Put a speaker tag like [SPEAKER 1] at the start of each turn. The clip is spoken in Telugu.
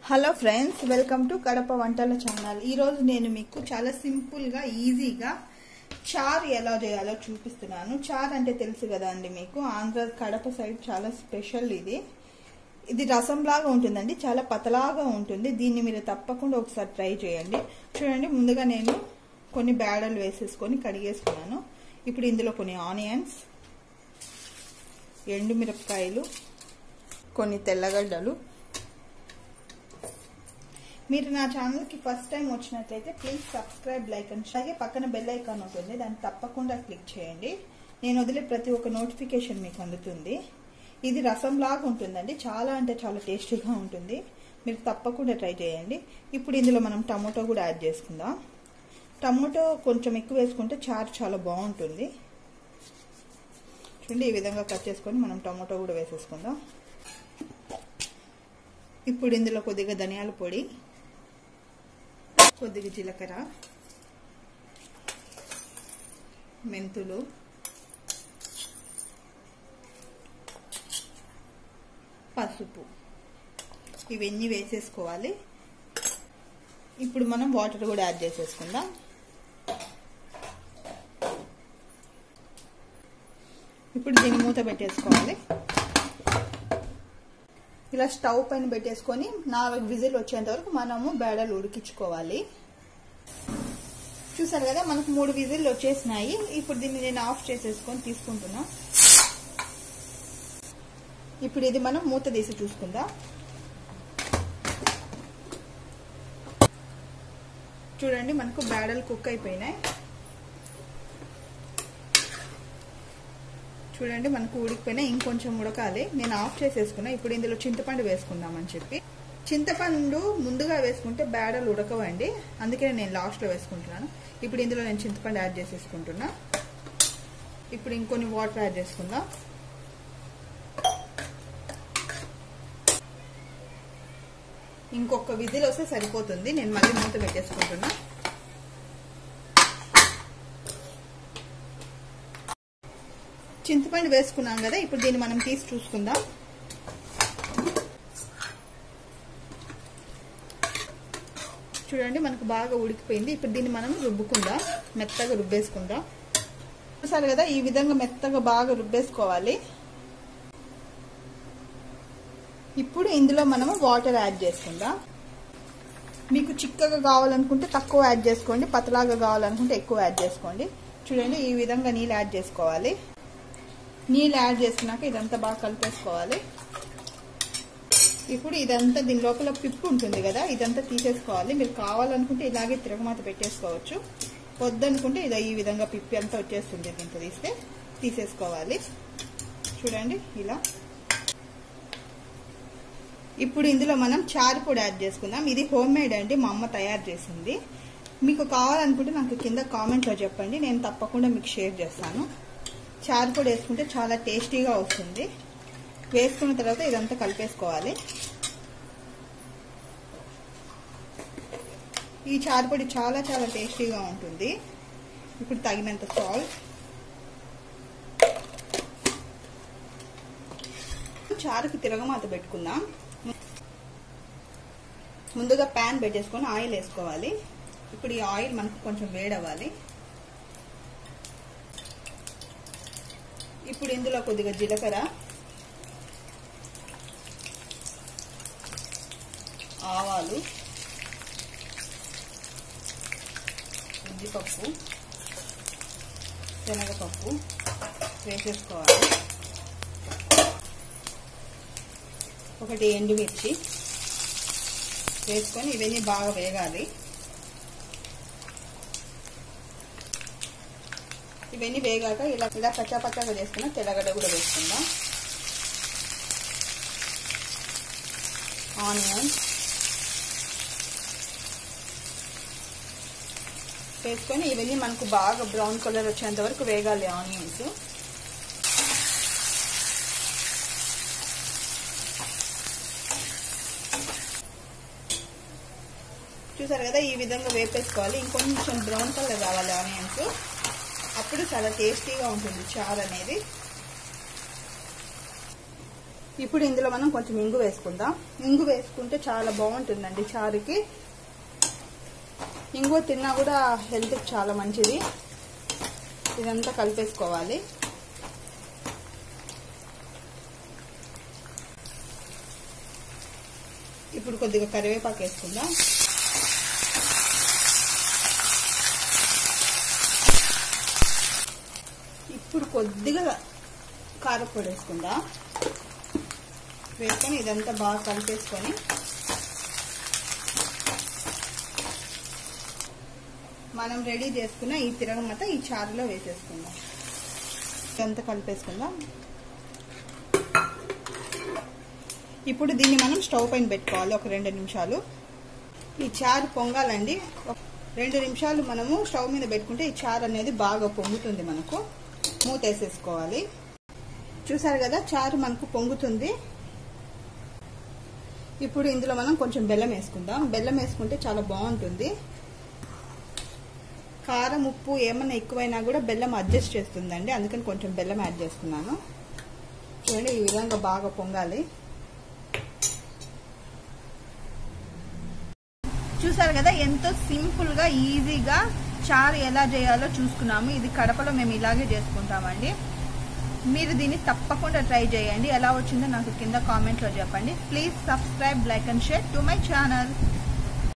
[SPEAKER 1] Hello friends, welcome to Kadapa వంటల ఛానల్. ఈరోజు నేను మీకు చాలా సింపుల్గా ఈజీగా చారు ఎలా చేయాలో చూపిస్తున్నాను. చారు అంటే తెలుసు కదా అండి మీకు, ఆంధ్ర కడప సైడ్ చాలా స్పెషల్ ఇది రసంలాగా ఉంటుందండి, చాలా పతలాగా ఉంటుంది. దీన్ని మీరు తప్పకుండా ఒకసారి ట్రై చేయండి. చూడండి, ముందుగా నేను కొన్ని బేడలు వేసేసుకొని కడిగేసుకున్నాను. ఇప్పుడు ఇందులో కొన్ని ఆనియన్స్, ఎండుమిరపకాయలు, కొన్ని తెల్లగడ్డలు. మీరు నా ఛానల్కి ఫస్ట్ టైం వచ్చినట్లయితే ప్లీజ్ సబ్స్క్రైబ్, లైక్ అండ్ అలాగే పక్కన బెల్ ఐకాన్ ఉంటుంది, దాన్ని తప్పకుండా క్లిక్ చేయండి. నేను వదిలే ప్రతి ఒక్క నోటిఫికేషన్ మీకు అందుతుంది. ఇది రసంలాగా ఉంటుందండి, చాలా అంటే చాలా టేస్టీగా ఉంటుంది. మీరు తప్పకుండా ట్రై చేయండి. ఇప్పుడు ఇందులో మనం టమోటో కూడా యాడ్ చేసుకుందాం. టమోటో కొంచెం ఎక్కువ వేసుకుంటే చారు చాలా బాగుంటుంది. చూడండి, ఈ విధంగా కట్ చేసుకొని మనం టమోటో కూడా వేసేసుకుందాం. ఇప్పుడు ఇందులో కొద్దిగా ధనియాల పొడి, కొద్దిగా జీలకర్ర, మెంతులు, పసుపు ఇవన్నీ వేసేసుకోవాలి. ఇప్పుడు మనం వాటర్ కూడా యాడ్ చేసేసుకుందాం. ఇప్పుడు దీన్ని మూత పెట్టేసుకోవాలి. ఇలా స్టవ్ పైన పెట్టేసుకొని 4 విజిల్ వచ్చేంత వరకు మనము బేడలు ఉడికించుకోవాలి. చూసారు కదా, మనకు 3 విజిల్ వచ్చేసినాయి. ఇప్పుడు దీన్ని నేను ఆఫ్ చేసేసుకొని తీసుకుంటున్నా. ఇప్పుడు ఇది మనం మూత తీసి చూసుకుందాం. చూడండి, మనకు బేడలు కుక్ అయిపోయినాయి. చూడండి, మనకు ఉడికిపోయినా ఇంకొంచెం ఉడకాలి. నేను ఆఫ్ చేసేసుకున్నా. ఇప్పుడు ఇందులో చింతపండు వేసుకుందామని చెప్పి, చింతపండు ముందుగా వేసుకుంటే బేడలు ఉడకవండి, అందుకే నేను లాస్ట్లో వేసుకుంటున్నాను. ఇప్పుడు ఇందులో నేను చింతపండు యాడ్ చేసేసుకుంటున్నా. ఇప్పుడు ఇంకొన్ని వాటర్ యాడ్ చేసుకుందాం. ఇంకొక విజిల్ వస్తే సరిపోతుంది. నేను మళ్ళీ మూత పెట్టేసుకుంటున్నా. చింతపండు వేసుకున్నాం కదా, ఇప్పుడు దీన్ని మనం తీసి చూసుకుందాం. చూడండి, మనకు బాగా ఉడికిపోయింది. ఇప్పుడు దీన్ని మనం రుబ్బుకుందాం, మెత్తగా రుబ్బేసుకుందాం. చూసారు కదా, ఈ విధంగా మెత్తగా బాగా రుబ్బేసుకోవాలి. ఇప్పుడు ఇందులో మనము వాటర్ యాడ్ చేసుకుందాం. మీకు చిక్కగా కావాలనుకుంటే తక్కువ యాడ్ చేసుకోండి, పతలాగా కావాలనుకుంటే ఎక్కువ యాడ్ చేసుకోండి. చూడండి, ఈ విధంగా నీళ్ళు యాడ్ చేసుకోవాలి. నీళ్ళు యాడ్ చేసుకున్నాక ఇదంతా బాగా కలిపేసుకోవాలి. ఇప్పుడు ఇదంతా దీని లోపల పిప్పు ఉంటుంది కదా, ఇదంతా తీసేసుకోవాలి. మీరు కావాలనుకుంటే ఇలాగే తిరగమాత పెట్టేసుకోవచ్చు, వద్దనుకుంటే ఇది ఈ విధంగా పిప్పి అంతా వచ్చేస్తుంది. దీంతో తీసేసుకోవాలి. చూడండి ఇలా. ఇప్పుడు ఇందులో మనం చారు పొడి యాడ్ చేసుకుందాం. ఇది హోమ్ మేడ్ అండి, మా అమ్మ తయారు చేసింది. మీకు కావాలనుకుంటే నాకు కింద కామెంట్లో చెప్పండి, నేను తప్పకుండా మీకు షేర్ చేస్తాను. చారు పొడి వేసుకుంటే చాలా టేస్టీగా వస్తుంది. వేసుకున్న తర్వాత ఇదంతా కలిపేసుకోవాలి. ఈ చారు పొడి చాలా చాలా టేస్టీగా ఉంటుంది. ఇప్పుడు తగినంత సాల్ట్. చారుకి తిరగమాత పెట్టుకుందాం. ముందుగా ప్యాన్ పెట్టేసుకొని ఆయిల్ వేసుకోవాలి. ఇప్పుడు ఈ ఆయిల్ మనకు కొంచెం వేడవ్వాలి. ఇప్పుడు ఇందులో కొద్దిగా జీలకర్ర, ఆవాలు, ఉద్దిపప్పు, శనగపప్పు వేసేసుకోవాలి. ఒకటి ఎండుమిర్చి వేసుకొని ఇవన్నీ బాగా వేగాలి. ఇవన్నీ వేగాక ఇలా పచ్చాపచ్చాగా చేసుకున్న తెల్లగడ్డ కూడా వేసుకుందాం. ఆనియన్స్ వేసుకొని ఇవన్నీ మనకు బాగా బ్రౌన్ కలర్ వచ్చేంత వరకు వేగాలి ఆనియన్స్. చూసారు కదా, ఈ విధంగా వేపేసుకోవాలి. ఇంకొంచెం బ్రౌన్ కలర్ రావాలి ఆనియన్స్, అప్పుడు చాలా టేస్టీగా ఉంటుంది చారు అనేది. ఇప్పుడు ఇందులో మనం కొంచెం ఇంగు వేసుకుందాం. ఇంగు వేసుకుంటే చాలా బాగుంటుందండి చారుకి. ఇంగు తిన్నా కూడా హెల్త్కి చాలా మంచిది. ఇదంతా కలిపేసుకోవాలి. ఇప్పుడు కొద్దిగా కరివేపాకు వేసుకుందాం. ఇప్పుడు కొద్దిగా కారపొడి వేసుకుందాం. వేసుకొని ఇదంతా బాగా కలిపేసుకొని మనం రెడీ చేసుకున్న ఈ తిరగమాత ఈ చారులో వేసేసుకుందాం. ఇదంతా కలిపేసుకుందాం. ఇప్పుడు దీన్ని మనం స్టవ్ పైన పెట్టుకోవాలి ఒక 2 నిమిషాలు. ఈ చారు పొంగాలండి. 2 నిమిషాలు మనము స్టవ్ మీద పెట్టుకుంటే ఈ చారు అనేది బాగా పొంగుతుంది. మనకు మూత వేసేసుకోవాలి. చూసారు కదా చారు మనకు పొంగుతుంది. ఇప్పుడు ఇందులో మనం కొంచెం బెల్లం వేసుకుందాం. బెల్లం వేసుకుంటే చాలా బాగుంటుంది. కారం ఉప్పు ఏమన్నా ఎక్కువైనా కూడా బెల్లం అడ్జస్ట్ చేస్తుందండి. అందుకని కొంచెం బెల్లం యాడ్ చేసుకున్నాను. చూడండి ఈ విధంగా బాగా పొంగాలి. చూసారు కదా ఎంతో సింపుల్ గా ఈజీగా చారు ఎలా చేయాలో చూసుకున్నాము. ఇది కడపలో మేము ఇలాగే చేసుకుంటామండి. మీరు దీన్ని తప్పకుండా ట్రై చేయండి. ఎలా వచ్చిందో నాకు కింద కామెంట్లో చెప్పండి. Please subscribe, like and share to my channel.